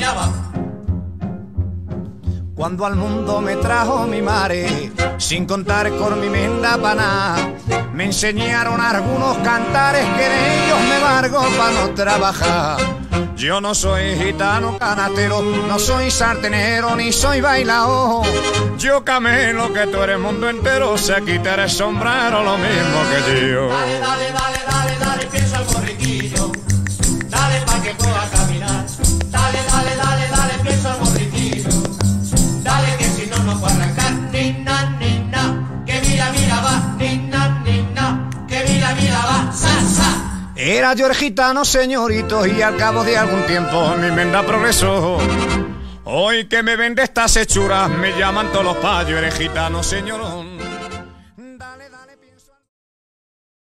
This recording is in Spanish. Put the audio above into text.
va. Cuando al mundo me trajo mi madre, sin contar con mi menda paná, me enseñaron algunos cantares que de ellos me valgo para no trabajar. Yo no soy gitano canatero, no soy sartenero, ni soy bailaojo. Yo camelo que tú eres mundo entero, se quitará el sombrero lo mismo que yo. Dale, dale, dale, dale, dale, pienso al borriquillo. Dale pa' que pueda caminar. Dale, dale, dale, dale, pienso al borriquillo. Dale que si no, no puedo arrancar. Ni na, que mira, mira va. Ni na, que mira, mira va. Sa, sa. Era yo el gitano, señorito, y al cabo de algún tiempo mi menda progresó. Hoy que me vende estas hechuras, me llaman todos los payos, eres gitano, señorón. Dale, dale, pienso...